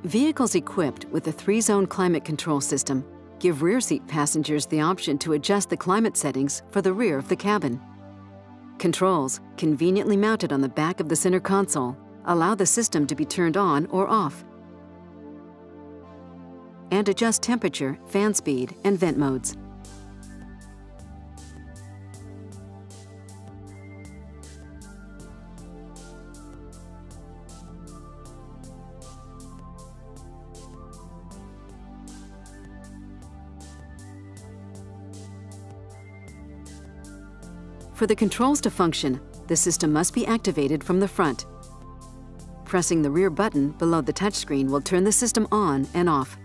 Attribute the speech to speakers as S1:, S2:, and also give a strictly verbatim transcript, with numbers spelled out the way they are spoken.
S1: Vehicles equipped with a three-zone climate control system give rear seat passengers the option to adjust the climate settings for the rear of the cabin. Controls, conveniently mounted on the back of the center console, allow the system to be turned on or off and adjust temperature, fan speed, and vent modes. For the controls to function, the system must be activated from the front. Pressing the rear button below the touchscreen will turn the system on and off.